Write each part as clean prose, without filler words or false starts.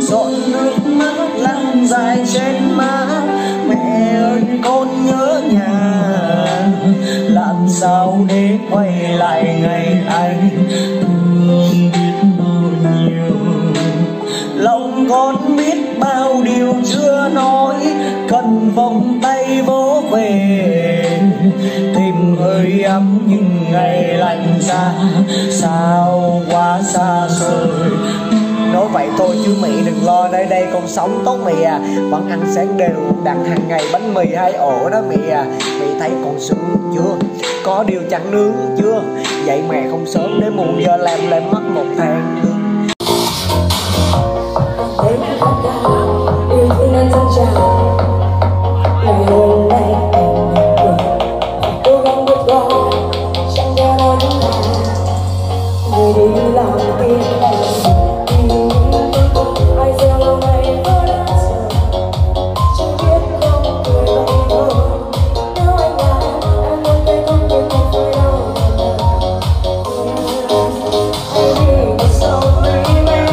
giọt nước mắt lăn dài trên má. Mẹ ơi con nhớ nhà, làm sao để quay lại ngày anh thương biết bao nhiêu. Lòng con biết bao điều chưa nói, cần vòng tay vỗ về tìm hơi ấm những ngày lạnh giá sao quá xa xôi. Nói vậy thôi chứ Mỹ đừng lo, nơi đây con sống tốt Mỹ à. Vẫn ăn sáng đều đặn hàng ngày bánh mì 2 ổ đó Mỹ à. Mỹ thấy con sướng chưa? Có điều chẳng nướng chưa? Dạy mẹ không sớm để muộn giờ làm mất 1 tháng. Yêu thương anh dâng trào ngày hôm nay anh cố gắng vượt qua chẳng cho nó đúng là người đi làm tim ai gieo lâu nay vẫn đã sợ chẳng biết không cười vậy thôi. Nếu anh là em muốn thấy không biết không phải đâu hãy đi một sau với em.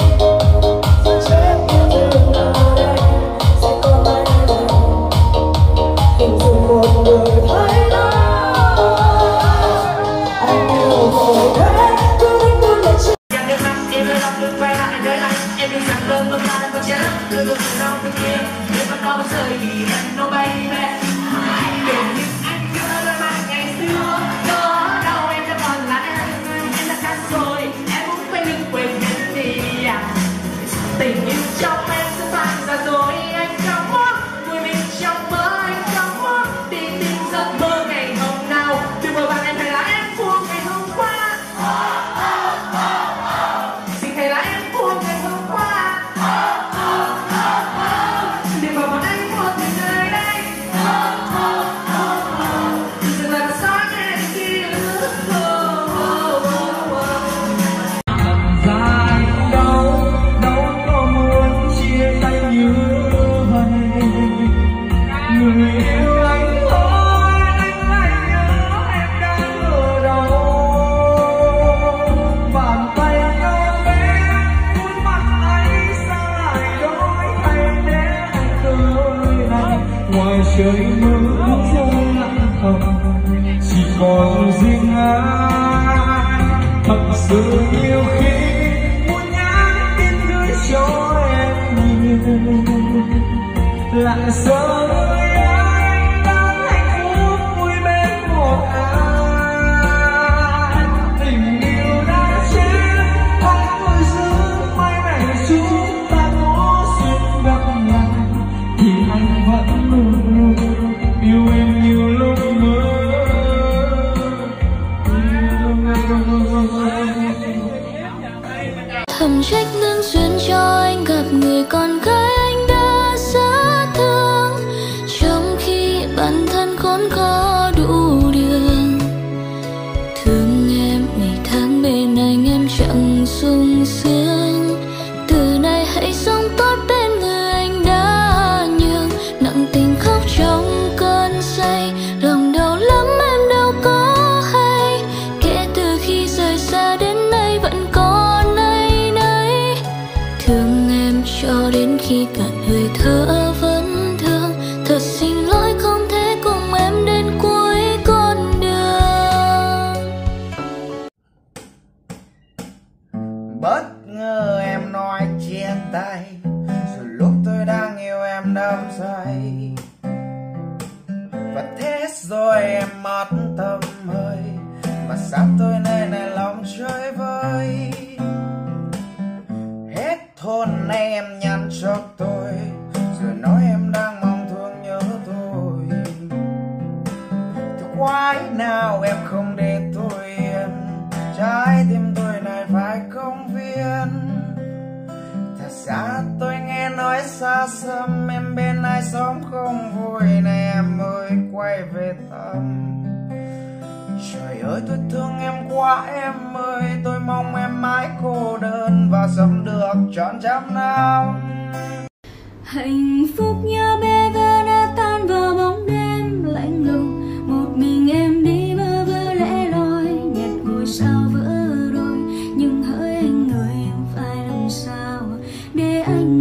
Tình yêu trong em sẽ phai ra rồi, anh trong mơ vui mình trong mơ, anh trong mơ đi tìm giấc mơ ngày hôm nào từ mơ bạn em hay là em của ngày hôm qua. Xin hay là em của ngày hôm qua để vào bọn anh một từ nơi đây dừng lại và sáng ngày kia. Ngoài trời mưa rơi lặng thầm chỉ còn riêng anh. Thật sự nhiều khi muốn nhắn tin gửi cho em nhìn lặng sợ anh đang hạnh phúc vui bên một ai. Tình yêu đã chết không vội giữ mai này chúng ta có duyên gặp lại thì anh vẫn luôn yêu em nhiều lúc mơ. Thầm trách nên duyên cho anh gặp người con gái anh đã rất thương, trong khi bản thân khốn khó đủ đường. Thương em ngày tháng bên anh em chẳng sung sướng, từ nay hãy sống tốt bên người anh đã nhường. Nặng tình khóc trong cơn say, lòng đau lắm em đâu có hay. Kể từ khi rời xa đến nay vẫn còn nay nấy. Thương em cho đến khi cạn hơi thở vẫn thương. Thật xin lỗi không thể cùng em đến cuối con đường. Bất ngờ em nói chia tay, rồi lúc tôi đang yêu em đắm say. Và thế rồi em mất tâm hơi, mà sao tôi nơi này lòng chơi vơi. Hết thôn nay em nhắn cho tôi, rồi nói em đang mong thương nhớ tôi. Thì quái nào em không để tôi yên, trái tim tôi này phải công viên. Thật ra tôi nghe nói xa xăm em bên ai sống không vui, này em ơi quay về thăm. Trời ơi tôi thương em quá em ơi, tôi mong em mãi cô đơn và sống được trọn trăm năm. Hạnh phúc nhớ bé thơ đã tan vào bóng đêm lạnh lùng. Một mình em đi bơ vơ lẻ loi, nhặt ngôi sao vỡ đôi. Nhưng hỡi anh ơi em phải làm sao để anh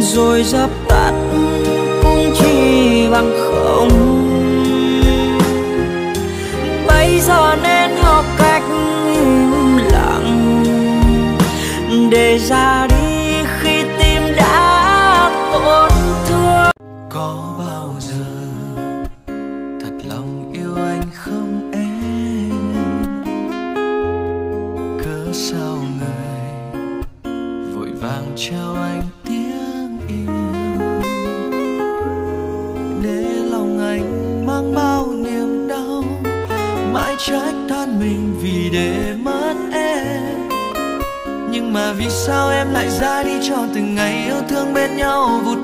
rồi dập tắt cũng chỉ bằng không. Bây giờ nên học cách im lặng để ra đi khi tim đã tổn thương. Có bao giờ thật lòng yêu anh không em? Cớ sao người vội vàng trao anh tiếng yêu, để lòng anh mang bao niềm đau, mãi trách than mình vì để mất em. Nhưng mà vì sao em lại ra đi cho từng ngày yêu thương bên nhau vụt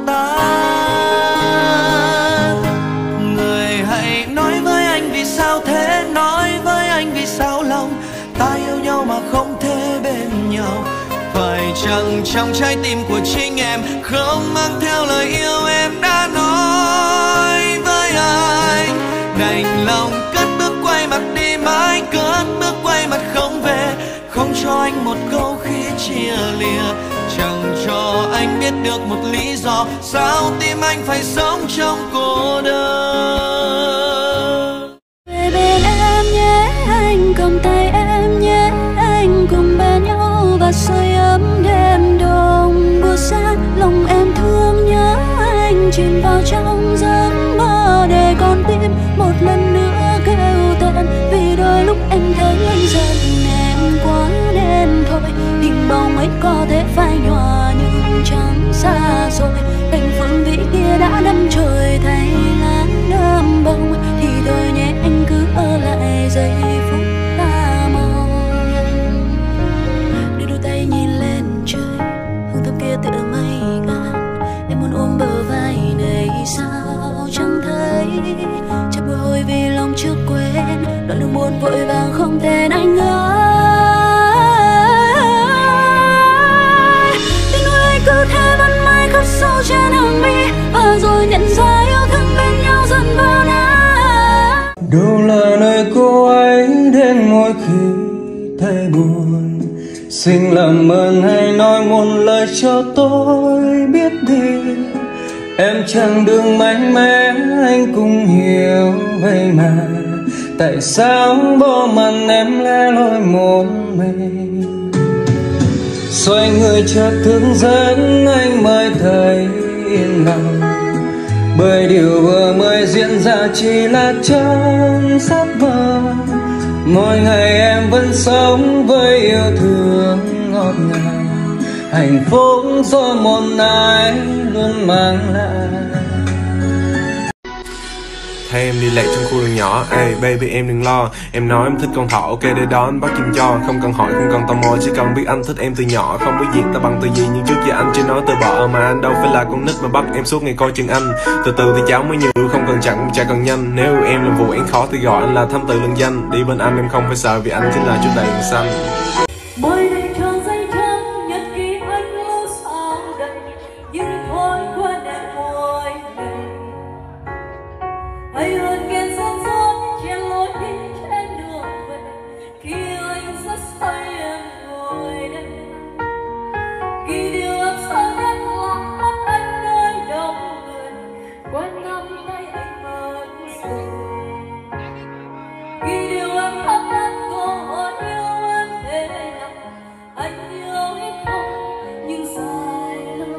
tàn? Người hãy nói với anh vì sao thế, nói với anh vì sao lòng ta yêu nhau mà không thể bên nhau. Phải chăng trong trái tim của chính em không mang theo lời yêu em đã nói với anh? Đành lòng cất bước quay mặt đi mãi, cất bước quay mặt không về, không cho anh một câu khi chia lìa, chẳng cho anh biết được một lý do sao tim anh phải sống trong cô đơn. Về bên em nhé, anh cầm tay em nhé, anh cùng bên nhau và sưởi ấm đêm đông. Buổi sáng lòng em thương nhớ anh, chìm vào trong giấc mơ để con tim một lần nữa kêu tên. Vì đôi lúc em thấy anh giận em quá nên thôi, hình bóng ấy có thể phai nhòa nhưng chẳng xa rồi. Cành phượng vĩ kia đã đâm chồi thay lá đơm bông, thì thôi nhé anh cứ ở lại giây phút ta mong. Đưa đôi tay nhìn lên trời, hương thơm kia tựa mây ngàn. Em muốn ôm bờ vai này sao chẳng thấy, chợt bồi hồi vì lòng chưa quên, đoạn đường buồn vội vàng không thể anh ơi. Tình người anh cứ thế vẫn mãi khắc sâu trên hàng mi, và rồi nhận ra yêu thương bên nhau dần vào đá. Đâu là nơi cô ấy đến mỗi khi thấy buồn, xin làm ơn hãy nói một lời cho tôi biết đi. Em chẳng đường mạnh mẽ anh cũng hiểu vậy mà, tại sao bỏ mặt em lẻ loi một mình. Xoay người chợt thức giấc anh mới thấy yên lòng, bởi điều vừa mới diễn ra chỉ là trong giấc mơ. Mỗi ngày em vẫn sống với yêu thương ngọt ngào, hạnh phúc do một ai luôn mang lại. Hay em đi lạc trong khu đường nhỏ, ey baby em đừng lo. Em nói em thích con thỏ, ok để đón bắt chim cho. Không cần hỏi, không cần tò mò, chỉ cần biết anh thích em từ nhỏ. Không biết diện ta bằng từ gì, nhưng trước giờ anh chưa nói từ bỏ. Mà anh đâu phải là con nít mà bắt em suốt ngày coi chừng anh. Từ từ thì cháu mới nhiều, không cần chậm chả cần nhanh. Nếu em làm vụ án khó thì gọi anh là thám tử lừng danh. Đi bên anh em không phải sợ vì anh chính là chú đầy xanh. Mới đây tròn dây trắng nhật ký anh lưu sao đây, nhưng thôi quên em mỗi ngày. Hay hơn ghen son son chen lối đi trên đường về, khi anh rất say em ngồi đây. Khi điều em sợ nhất là mắt anh nơi đông người, quên nắm tay anh mất rồi. Khi điều em thắc mắc câu hỏi yêu em thế nào, anh yêu ít không nhưng sai lắm.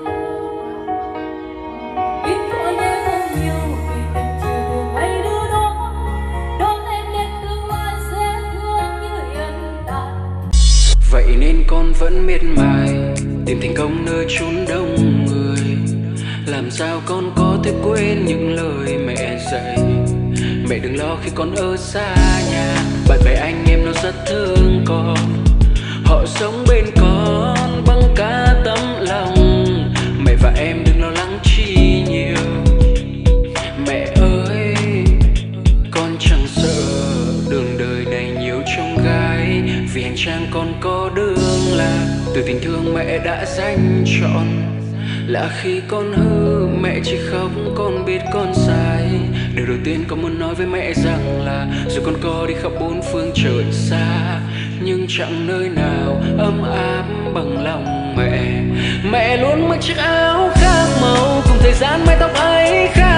Ít thôi nhé không nhiều vì tình trời của mấy đứa đó, đón em đến tương lai sẽ thương như hiện tại. Vậy nên con vẫn miệt mài tìm thành công nơi chốn đông người. Làm sao con có thể quên những lời mẹ dạy? Mẹ đừng lo khi con ở xa nhà, bạn bè anh em nó rất thương con. Họ sống bên con bằng cả tấm lòng. Mẹ và em đừng lo lắng chi nhiều. Mẹ ơi, con chẳng sợ đường đời này nhiều chông gai, vì hành trang con có đường là từ tình thương mẹ đã dành trọn. Là khi con hư mẹ chỉ khóc con biết con sai. Điều đầu tiên con muốn nói với mẹ rằng là dù con có đi khắp bốn phương trời xa, nhưng chẳng nơi nào ấm áp bằng lòng mẹ. Mẹ luôn mặc chiếc áo khác gian mái tóc ấy khác